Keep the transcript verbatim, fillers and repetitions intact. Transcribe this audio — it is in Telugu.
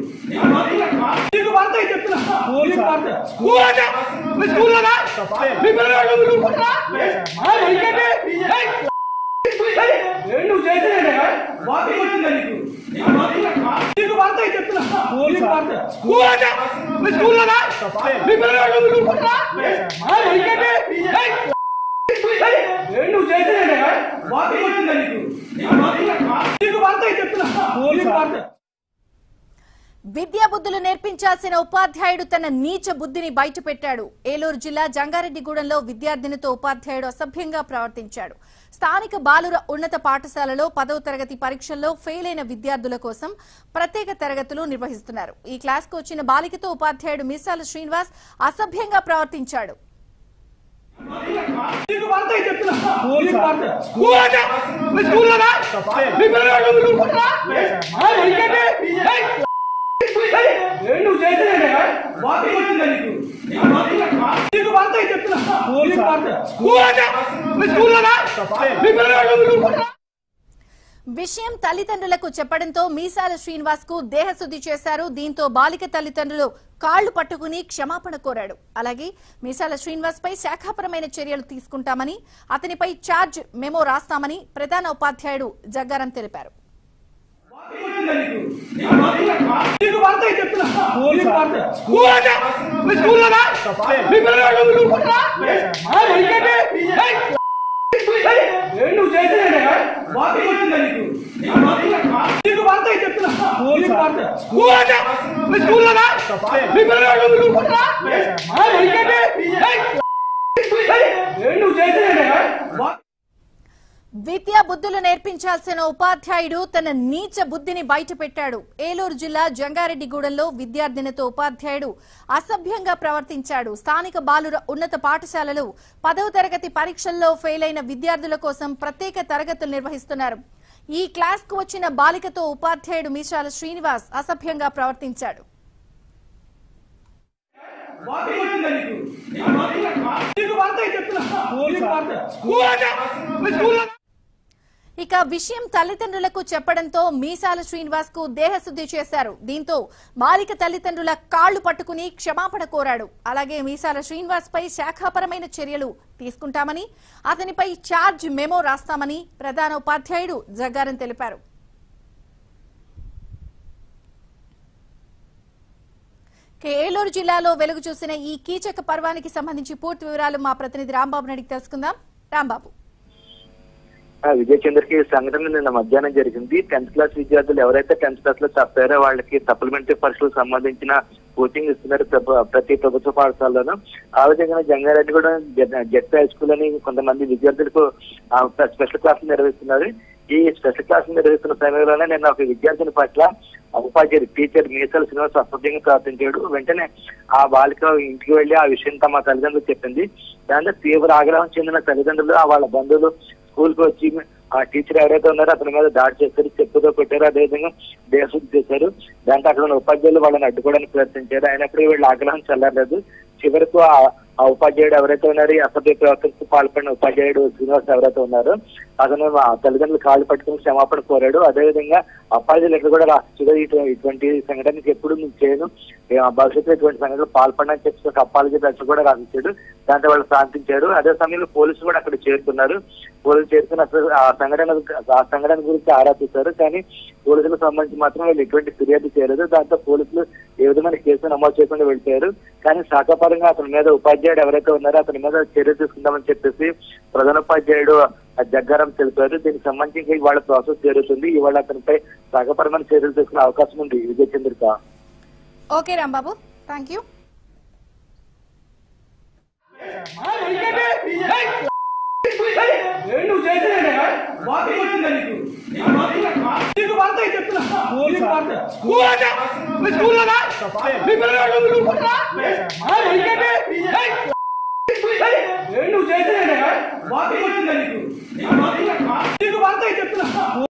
నీకు వార్త చెప్తున్నా నీకు వార్త స్కూల్ అంటే మీ స్కూల్ లోనా మీ పిల్లలు ఊరుకుంటారా నువ్వు చేసేదే వార్త వచ్చిందా నీకు నీకు వార్త చెప్తున్నా నీకు వార్త స్కూల్ అంటే మీ స్కూల్ లోనా మీ పిల్లలు ఊరుకుంటారా నువ్వు చేసేదే వార్త వచ్చిందా నీకు నీకు వార్త చెప్తున్నా నీకు వార్త. విద్యా బుద్ధులు నేర్పించాల్సిన ఉపాధ్యాయుడు తన నీచ బుద్ధిని బయటపెట్టాడు. ఏలూరు జిల్లా జంగారెడ్డిగూడెంలో విద్యార్థినితో ఉపాధ్యాయుడు అసభ్యంగా ప్రవర్తించాడు. స్థానిక బాలుర ఉన్నత పాఠశాలలో పదవ తరగతి పరీక్షల్లో ఫెయిల్ అయిన విద్యార్థుల కోసం ప్రత్యేక తరగతులు నిర్వహిస్తున్నారు. ఈ క్లాస్కు వచ్చిన బాలికతో ఉపాధ్యాయుడు మీసాల శ్రీనివాస్ అసభ్యంగా ప్రవర్తించాడు. నువ్వు చేసేదే వార్త వచ్చిందా నీకు నీకు వార్త చెప్తున్నా నీకు వార్త స్కూల్ అంటే మీ స్కూల్ లోనా మీ పిల్లలు ఊరుకుంటారా. విషయం తల్లిదండ్రులకు చెప్పడంతో మీసాల శ్రీనివాస్ కు దేహశుద్ధి చేశారు. దీంతో బాలిక తల్లిదండ్రులు కాళ్లు పట్టుకుని క్షమాపణ కోరాడు. అలాగే మీసాల శ్రీనివాస్ పై శాఖాపరమైన చర్యలు తీసుకుంటామని, అతనిపై ఛార్జ్ మెమో రాస్తామని ప్రధాన ఉపాధ్యాయుడు జగ్గారం తెలిపారు. నీకు వార్త చెప్తున్నా నీకు వార్త స్కూల్ అంటే మీ స్కూల్ లోనా మీ పిల్లలు ఊరుకుంటారా నువ్వు చేసేదే వార్త వచ్చిందా నీకు నీకు వార్త చెప్తున్నా నీకు వార్త స్కూల్ అంటే మీ స్కూల్ లోనా మీ పిల్లలు ఊరుకుంటారా నువ్వు చేసేదే. విద్యా బుద్ధులు నేర్పించాల్సిన ఉపాధ్యాయుడు తన నీచ బుద్ధిని బయటపెట్టాడు. ఏలూరు జిల్లా జంగారెడ్డిగూడెంలో విద్యార్థినితో ఉపాధ్యాయుడు అసభ్యంగా ప్రవర్తించాడు. స్థానిక బాలుర ఉన్నత పాఠశాలలో పదవ తరగతి పరీక్షల్లో ఫెయిల్ అయిన విద్యార్థుల కోసం ప్రత్యేక తరగతులు నిర్వహిస్తున్నారు. ఈ క్లాస్ కు వచ్చిన బాలికతో ఉపాధ్యాయుడు మీసాల శ్రీనివాస్ అసభ్యంగా ప్రవర్తించాడు. ఇక విషయం తల్లిదండ్రులకు చెప్పడంతో మీసాల శ్రీనివాస్ కు దేహశుద్ధి చేశారు. దీంతో బాలిక తల్లిదండ్రుల కాళ్లు పట్టుకుని క్షమాపణ కోరాడు. అలాగే మీసాల శ్రీనివాస్ పై శాఖాపరమైన చర్యలు తీసుకుంటామని, అతనిపై ఛార్జ్ మెమో రాస్తామని ప్రధాన ఉపాధ్యాయుడు జగ్గారం తెలిపారు. ఏలూరు జిల్లాలో వెలుగు చూసిన ఈ కీచక పర్వానికి సంబంధించి పూర్తి వివరాలు మా ప్రతినిధి రాంబాబు అడిగి తెలుసుకుందాం. రాంబాబు. విజయ్ చంద్రకి సంఘటన నిన్న మధ్యాహ్నం జరిగింది. టెన్త్ క్లాస్ విద్యార్థులు ఎవరైతే టెన్త్ క్లాస్ లో తప్పారో వాళ్ళకి సప్లిమెంటరీ పరీక్షలకు సంబంధించిన కోచింగ్ ఇస్తున్నారు ప్రతి ప్రభుత్వ పాఠశాలలోనూ. ఆ విధంగా జంగారెడ్డి కూడా జెడ్ హై స్కూల్ అని కొంతమంది విద్యార్థులకు స్పెషల్ క్లాసులు నిర్వహిస్తున్నారు. ఈ స్పెషల్ క్లాసులు నిర్వహిస్తున్న సమయంలోనే నిన్న ఒక విద్యార్థిని పట్ల ఉపాధ్యాయుడు టీచర్ మీసాల శ్రీనివాస్ అసభ్యంగా ప్రవర్తించాడు. వెంటనే ఆ బాలిక ఇంటికి వెళ్లి ఆ విషయం తమ తల్లిదండ్రులు చెప్పింది. దాంతో తీవ్ర ఆగ్రహం చెందిన తల్లిదండ్రులు వాళ్ళ బంధువులు స్కూల్ కు వచ్చి ఆ టీచర్ ఎవరైతే ఉన్నారో అతని మీద దాడి చేశారు, చెప్పుతో కొట్టారు, అదేవిధంగా దేశశుద్ధి చేశారు. దాంతో అక్కడ ఉన్న ఉపాధ్యాయులు వాళ్ళని అడ్డుకోవడానికి ప్రయత్నించారు. అయినప్పుడు వీళ్ళ ఆగ్రహం చల్లలేదు. చివరకు ఆ ఉపాధ్యాయుడు ఎవరైతే ఉన్నారో ఈ అసభ్య ప్రవర్తనకు పాల్పడిన ఉపాధ్యాయుడు శ్రీనివాస్ ఎవరైతే ఉన్నారో అతను తల్లిదండ్రులు కాళ్ళు పట్టుకుని క్షమాపణ కోరాడు. అదేవిధంగా ఉపాధ్యాయులు ఎక్కడ కూడా రాష్ట్ర ఇటువంటి సంఘటనకి ఎప్పుడు నేను చేయను, భవిష్యత్తులో ఇటువంటి సంఘటనలు పాల్పడని చెప్పి ఒక అప్పాలజీ లెటర్ కూడా రాసిచ్చాడు. దాంతో వాళ్ళు శాంతించారు. అదే సమయంలో పోలీసులు కూడా అక్కడ చేరుకున్నారు. పోలీసులు చేరుకుని అసలు ఆ సంఘటన ఆ సంఘటన గురించి ఆరా తీశారు. కానీ పోలీసులకు సంబంధించి మాత్రం వీళ్ళు ఎటువంటి ఫిర్యాదు చేయలేదు. దాంతో పోలీసులు ఏ విధమైన కేసు నమోదు చేయకుండా వెళ్ళిపోయారు. కానీ శాఖాపరంగా అతని మీద ఉపాధ్యాయుడు ఎవరైతే ఉన్నారో అతని మీద చర్య తీసుకుందామని చెప్పేసి ప్రధానోపాధ్యాయుడు జగ్గారం తెలిపారు. దీనికి సంబంధించి ఇవాళ ప్రాసెస్ జరుగుతుంది. ఇవాళ అతనిపై శాఖపరమైన చర్యలు తీసుకునే అవకాశం ఉంది. Vijay Chandrika. Okay Rambabu, thank you. నువ్వు చేసేదే వార్త వచ్చిందా నీకు నీకు వార్త చెప్తున్నా నీకు వార్త స్కూల్ అంటే మీ స్కూల్ లోనా మీ పిల్లలు ఊరుకుంటారా నువ్వు చేసేదే వార్త వచ్చిందా నీకు నీకు వార్త చెప్తున్నా